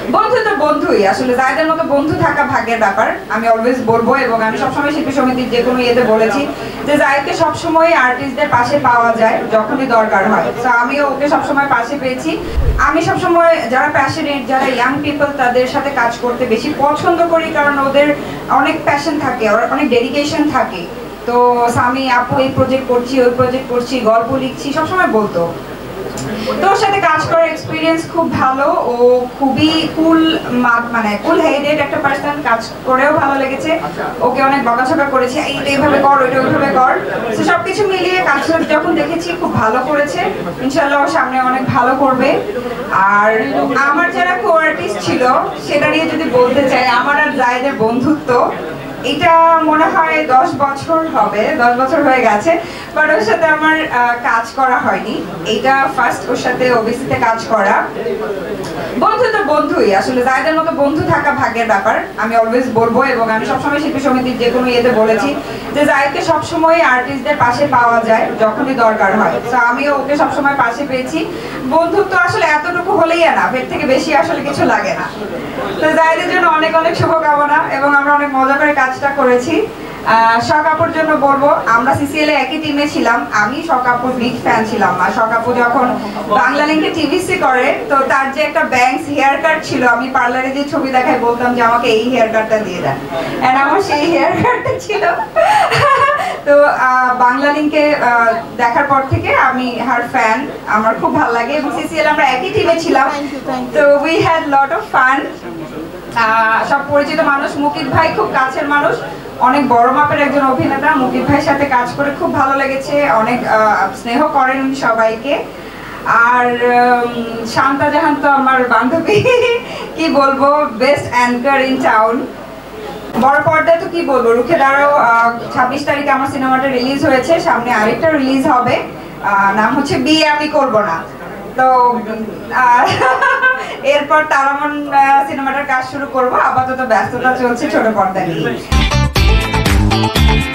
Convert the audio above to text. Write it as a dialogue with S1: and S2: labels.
S1: বন্ধু তো বন্ধুই, আসলে যাদের মতো বন্ধু থাকা ভাগ্যের ব্যাপার। আমি অলওয়েজ বলবো এবং আমি সবসময় শিল্পী সমিতির যে কোনো ইয়েতে বলেছি যে জাহিদকে সবসময় আর্টিস্টদের পাশে পাওয়া যায় যখনই দরকার হয়। তো আমিও ওকে সবসময় পাশে পেয়েছি। আমি সবসময় যারা প্যাশনেট, যারা ইয়াং পিপল, তাদের সাথে কাজ করতে বেশি পছন্দ করি, কারণ ওদের অনেক প্যাশন থাকে, অনেক ডেডিকেশন থাকে। তো আমি আপু এই প্রজেক্ট করছি, ওই প্রজেক্ট করছি, গল্প লিখছি, সবসময় বলতো। তো ওর সাথে কাজ করার এক্সপিরিয়েন্স খুব ভালো। ও খুবই কুল, মানে কুল হেডেড একটা পার্সন। কাজ করেও ভালো লেগেছে। ওকে অনেক বকাঝকা করেছে, এইভাবে কর, ওইটা ওইভাবে কর। তো সবকিছু মিলিয়ে কাজটা যখন দেখেছি খুব ভালো করেছে। ইনশাল্লাহ ও সামনে অনেক ভালো করবে। আর আমার যারা কো আর্টিস্ট ছিল সেটা নিয়ে যদি বলতে চাই, আমার আর জাহিদের বন্ধুত্ব এটা মনে হয় 10 বছর হবে, 10 বছর হয়ে গেছে। বাট ওর সাথে আমার কাজ করা হয়নি, এটা ফার্স্ট ওর সাথে ওবিসিতে কাজ করা। বন্ধু তো বন্ধুই, আসলে যাদের মতো বন্ধু থাকা ভাগ্যের ব্যাপার। আমি অলওয়েজ বলবো এবং আমি সবসময় শিল্পী সমিতির যে কোনো ইয়েতে বলেছি যে জাহিদকে সবসময় আর্টিস্টদের পাশে পাওয়া যায় যখনই দরকার হয়। তো আমিও ওকে সবসময় পাশে পেয়েছি। বন্ধুত্ব আসলে এতটুকু হলেই না, এর থেকে বেশি আসলে কিছু লাগে না। তো জাহিদের জন্য অনেক অনেক শুভকামনা এবং আমরা অনেক মজা করে কাজটা করেছি। শকাপুর জন্য বলবো, আমরা সিসিএল এ একই টিমে ছিলাম। আমি শকাপুর বিগ ফ্যান ছিলাম। আর শকাপু যখন বাংলা লিঙ্কে টিভিসি করে, তো তার যে একটা ব্যাংকস হেয়ার কাট ছিল, আমি পার্লারে যে ছবি দেখাই বলতাম যে আমাকে এই হেয়ার কাটটা দিয়ে দেন, এন্ড আমার সেই হেয়ার কাটটা ছিল। তো বাংলা লিঙ্কে দেখার পর থেকে আমি হার ফ্যান, আমার খুব ভালো লাগে। এবং সিসিএল আমরা একই টিমে ছিলাম, তো we had lot of fun. সব পরিচিত মানুষ, মুকিত ভাই খুব কাছের মানুষ, অনেক বড় মাপের একজন অভিনেতা। মুকিত ভাইয়ের সাথে কাজ করে খুব ভালো লেগেছে, অনেক স্নেহ করেন উনি সবাইকে। আর শান্তা জাহান তো আমার বান্ধবী, কি বলবো, বেস্ট অ্যাঙ্কার ইন টাউন। বড় পর্দায় তো কি বলবো, রুখে দাঁড়াও 26 তারিখে আমার সিনেমাটা রিলিজ হয়েছে, সামনে আরেকটা রিলিজ হবে, নাম হচ্ছে বিয়ে আমি করব না। তো এরপর তারামন সিনেমাটার কাজ শুরু করবো। আপাতত ব্যস্ততা চলছে ছোট পর্দা নিয়ে।